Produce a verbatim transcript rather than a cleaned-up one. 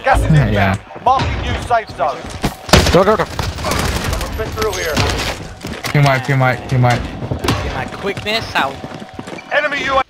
Gas is inbound. Yeah. Marking new safe zone. Go, go, go. Someone's been through here. Team wipe, team wipe, team wipe. Get my quickness out. Enemy U A V.